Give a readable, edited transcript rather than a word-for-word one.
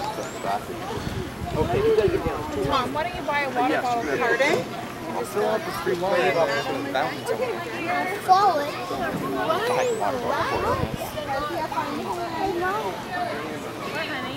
Mom, why don't you buy a water bottle? Pardon? I'll fill up with free water bottles with a fountain. Forward. What, honey?